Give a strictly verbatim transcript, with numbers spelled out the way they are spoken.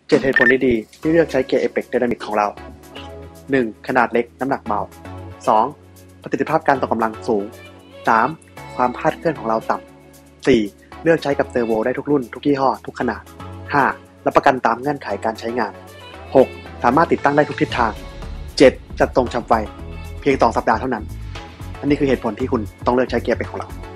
เจ็ดเหตุผลดีๆที่เลือกใช้เกียร์ Apex Dynamic ของเรา หนึ่ง ขนาดเล็กน้ำหนักเบา สอง ประสิทธิภาพการต่อกำลังสูง สาม ความคลาดเคลื่อนของเราต่ำ สี่ เลือกใช้กับเซอร์โวได้ทุกรุ่นทุกยี่ห้อทุกขนาด ห้า รับประกันตามเงื่อนไขการใช้งาน หก สามารถติดตั้งได้ทุกทิศทาง เจ็ด จัดตรงฉับไวเพียงสองสัปดาห์เท่านั้นอันนี้คือเหตุผลที่คุณต้องเลือกใช้เกียร์ Apex ของเรา